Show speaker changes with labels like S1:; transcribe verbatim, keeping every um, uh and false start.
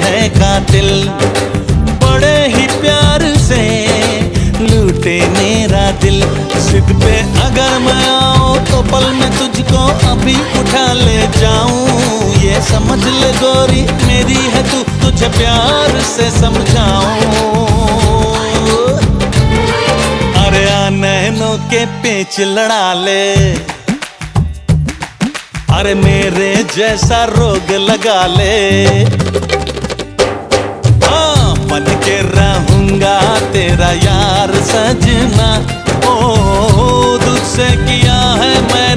S1: है कातिल, बड़े ही प्यार से लूटे मेरा दिल। जिद पे अगर मैं आऊं तो पल में तुझको अभी उठा ले जाऊं। ये समझ ले गोरी मेरी है तू, तुझे प्यार से समझाऊं। अरे आ नैनों के पेच लड़ा ले, अरे मेरे जैसा रोग लगा ले। हाँ बन के रहूंगा तेरा यार सजना, ओ तुझसे किया है मैं